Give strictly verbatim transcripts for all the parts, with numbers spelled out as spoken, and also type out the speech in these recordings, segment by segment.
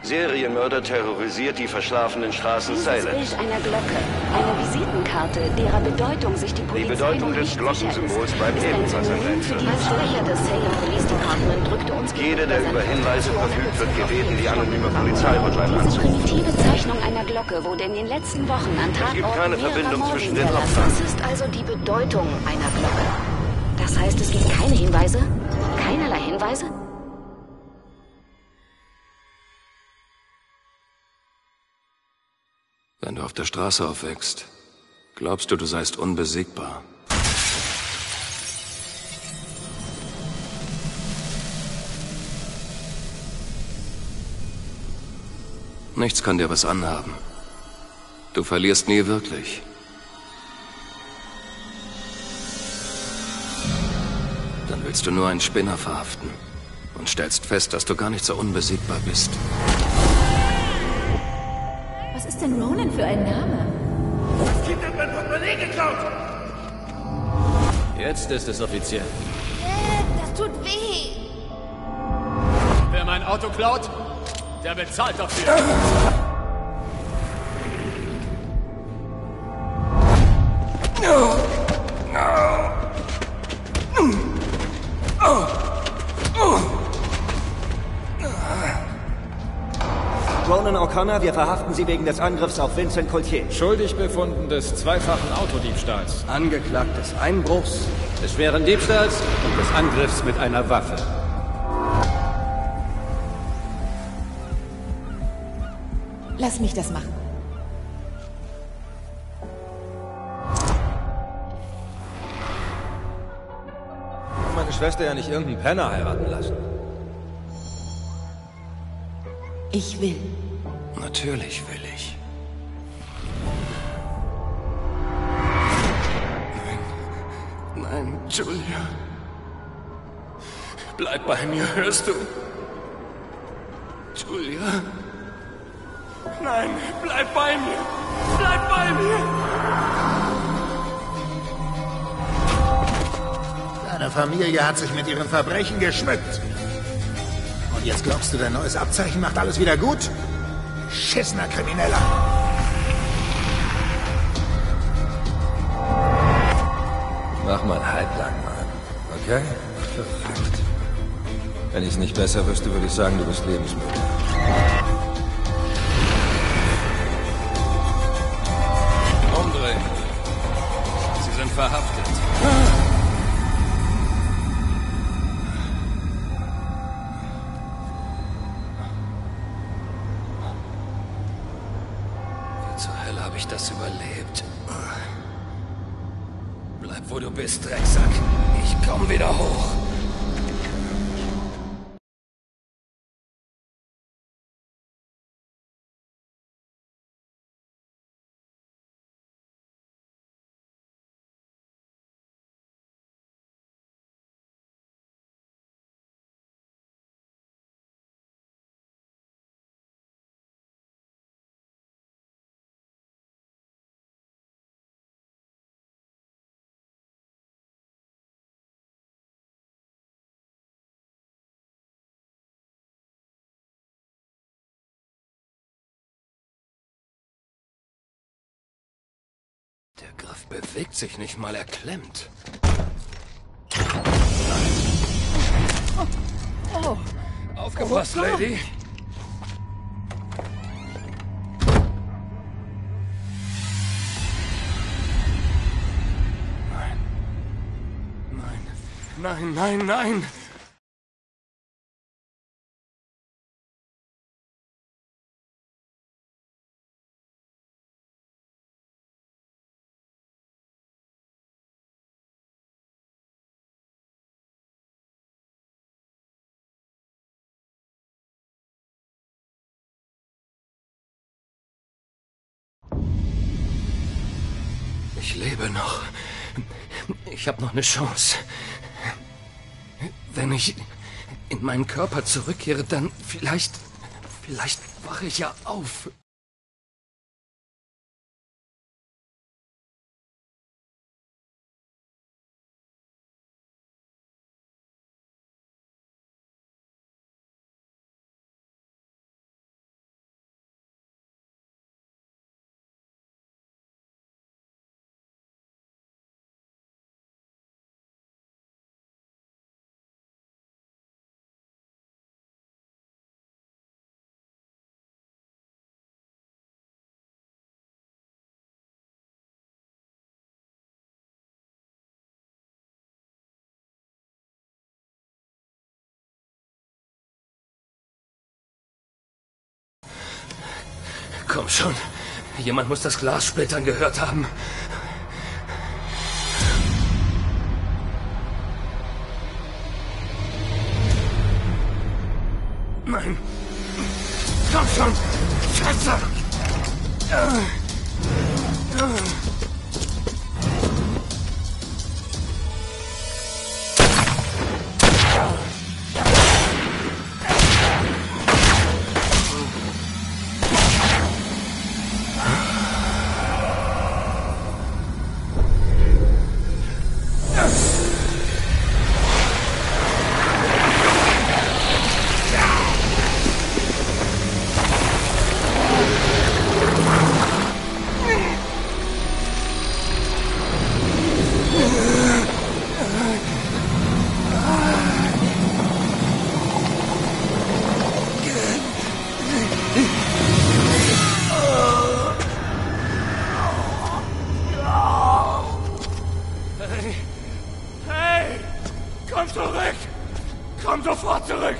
Serienmörder terrorisiert die verschlafenen Straßen Dieses Silence. Bild einer Glocke, eine Visitenkarte, derer Bedeutung sich die Polizei Die Bedeutung noch des nicht Glockensymbols sicher bleibt ist, ist ein ebenfalls ein Synonym für Rätsel. die Sprecher des Salem Police Department drückte uns Jeder, der gegenüber über seine Hinweise Frustration verfügt, wird in Bezug auf gebeten, den die anonyme Fund. Polizeihotline Diese anzurufen. primitive Zeichnung einer Glocke wurde in den letzten Wochen an Es gibt Tatorten keine mehrerer Verbindung Morde zwischen den hinterlassen. Opfern. Das ist also die Bedeutung einer Glocke. Das heißt, es gibt keine Hinweise? Keinerlei Hinweise? Wenn du auf der Straße aufwächst, glaubst du, du seist unbesiegbar. Nichts kann dir was anhaben. Du verlierst nie wirklich. Dann willst du nur einen Spinner verhaften und stellst fest, dass du gar nicht so unbesiegbar bist. Was ist denn Ronan für ein Name? Das Kind hat mein Portemonnaie geklaut! Jetzt ist es offiziell. Äh, das tut weh. Wer mein Auto klaut, der bezahlt dafür. Ronan O'Connor, wir verhaften Sie wegen des Angriffs auf Vincent Coultier. Schuldig befunden des zweifachen Autodiebstahls. Angeklagt des Einbruchs, des schweren Diebstahls und des Angriffs mit einer Waffe. Lass mich das machen. Meine Schwester ja nicht irgendeinen Penner heiraten lassen. Ich will. Natürlich will ich. Nein. Nein, Julia. Bleib bei mir, hörst du? Julia. Nein, bleib bei mir. Bleib bei mir. Deine Familie hat sich mit ihren Verbrechen geschmückt. Und jetzt glaubst du, dein neues Abzeichen macht alles wieder gut? Schissener Krimineller. Mach mal halblang, Mann. Okay? Verrückt. Wenn ich es nicht besser wüsste, würde ich sagen, du bist lebensmüde. Umdrehen. Sie sind verhaftet. Wie zur Hölle habe ich das überlebt? Bleib, wo du bist, Drecksack. Ich komm wieder hoch. Der Griff bewegt sich nicht mal, er klemmt. Oh. Aufgepasst, Oh, Lady. Nein. Nein. Nein, nein, nein. Ich lebe noch. Ich habe noch eine Chance. Wenn ich in meinen Körper zurückkehre, dann vielleicht... Vielleicht wache ich ja auf. Komm schon. Jemand muss das Glas splittern gehört haben. Nein. Komm schon. Scheiße. Komm zurück! Komm sofort zurück!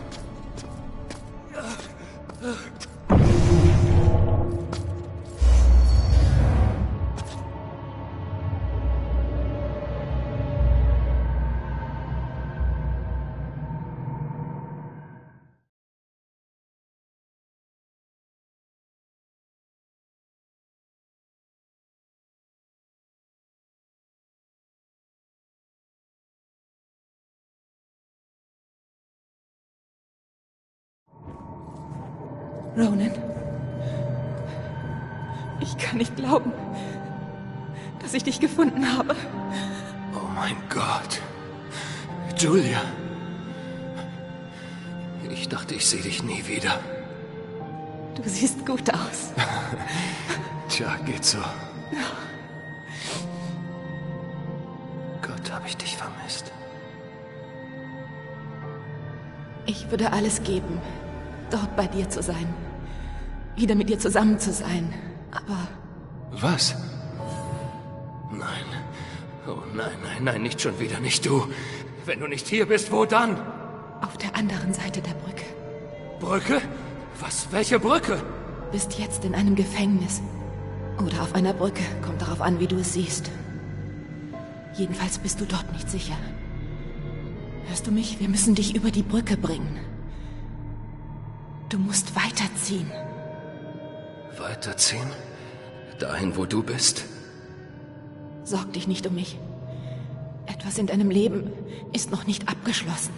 Ronan. Ich kann nicht glauben, dass ich dich gefunden habe. Oh mein Gott. Julia. Ich dachte, ich sehe dich nie wieder. Du siehst gut aus. Tja, geht so. Gott, habe ich dich vermisst. Ich würde alles geben, dort bei dir zu sein. Wieder mit dir zusammen zu sein. Aber... Was? Nein. Oh nein, nein, nein, nicht schon wieder, nicht du. Wenn du nicht hier bist, wo dann? Auf der anderen Seite der Brücke. Brücke? Was? Welche Brücke? Bist jetzt in einem Gefängnis. Oder auf einer Brücke. Kommt darauf an, wie du es siehst. Jedenfalls bist du dort nicht sicher. Hörst du mich? Wir müssen dich über die Brücke bringen. Du musst weiterziehen. Weiterziehen? Dahin, wo du bist? Sorg dich nicht um mich. Etwas in deinem Leben ist noch nicht abgeschlossen.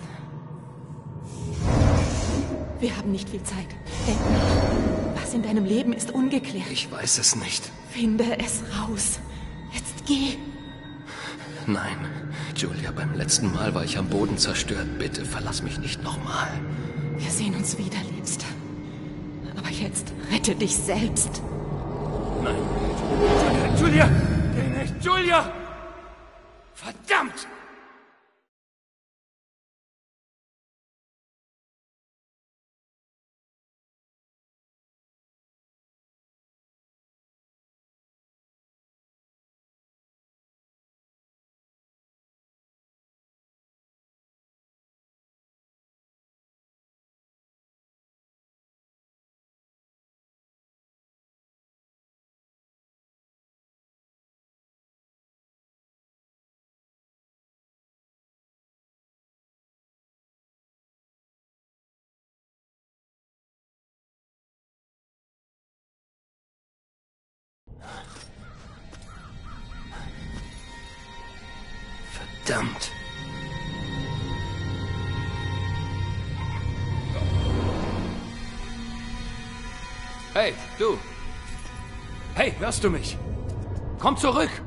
Wir haben nicht viel Zeit. Denk nach. Was in deinem Leben ist ungeklärt. Ich weiß es nicht. Finde es raus. Jetzt geh. Nein, Julia, beim letzten Mal war ich am Boden zerstört. Bitte verlass mich nicht nochmal. Wir sehen uns wieder, Liebster. Aber jetzt rette dich selbst. Nein. Julia, Julia! Geh nicht, Julia! Verdammt! Verdammt. Hey, du. Hey, hörst du mich? Komm zurück!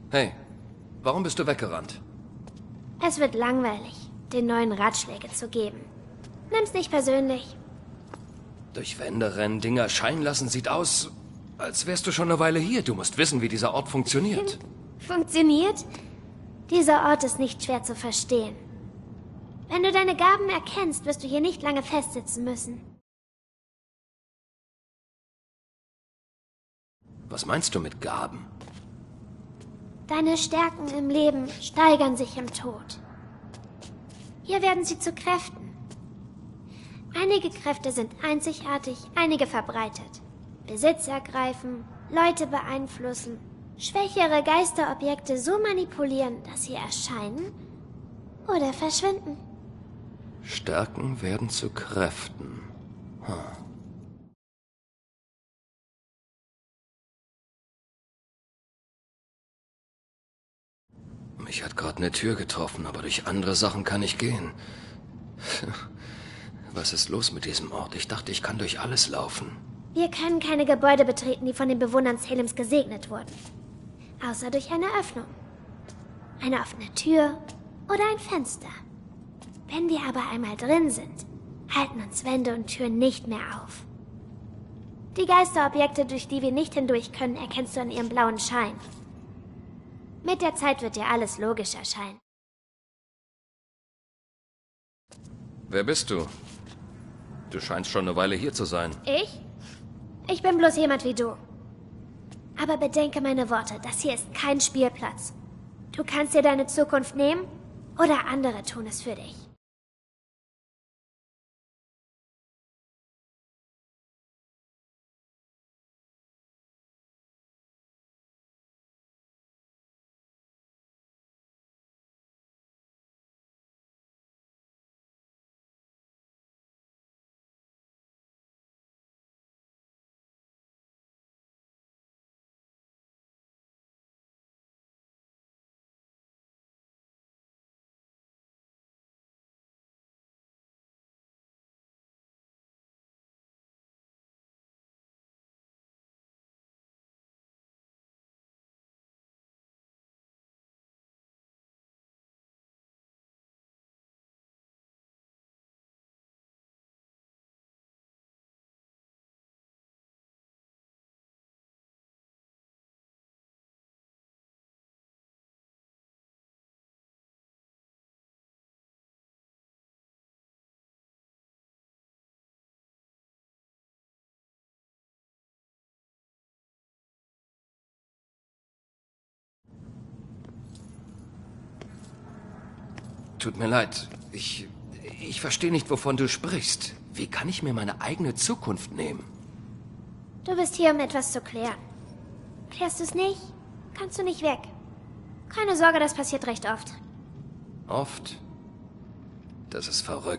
Hey, warum bist du weggerannt? Es wird langweilig, den neuen Ratschläge zu geben. Nimm's nicht persönlich. Durch Wände rennen, Dinge erscheinen lassen, sieht aus, als wärst du schon eine Weile hier. Du musst wissen, wie dieser Ort funktioniert. Funktioniert? Dieser Ort ist nicht schwer zu verstehen. Wenn du deine Gaben erkennst, wirst du hier nicht lange festsitzen müssen. Was meinst du mit Gaben? Deine Stärken im Leben steigern sich im Tod. Hier werden sie zu Kräften. Einige Kräfte sind einzigartig, einige verbreitet. Besitz ergreifen, Leute beeinflussen, schwächere Geisterobjekte so manipulieren, dass sie erscheinen oder verschwinden. Stärken werden zu Kräften. Hm. Mich hat gerade eine Tür getroffen, aber durch andere Sachen kann ich gehen. Was ist los mit diesem Ort? Ich dachte, ich kann durch alles laufen. Wir können keine Gebäude betreten, die von den Bewohnern Salems gesegnet wurden. Außer durch eine Öffnung. Eine offene Tür oder ein Fenster. Wenn wir aber einmal drin sind, halten uns Wände und Türen nicht mehr auf. Die Geisterobjekte, durch die wir nicht hindurch können, erkennst du an ihrem blauen Schein. Mit der Zeit wird dir alles logisch erscheinen. Wer bist du? Du scheinst schon eine Weile hier zu sein. Ich? Ich bin bloß jemand wie du. Aber bedenke meine Worte, das hier ist kein Spielplatz. Du kannst dir deine Zukunft nehmen oder andere tun es für dich. Tut mir leid. Ich... Ich verstehe nicht, wovon du sprichst. Wie kann ich mir meine eigene Zukunft nehmen? Du bist hier, um etwas zu klären. Klärst du es nicht, kannst du nicht weg. Keine Sorge, das passiert recht oft. Oft? Das ist verrückt.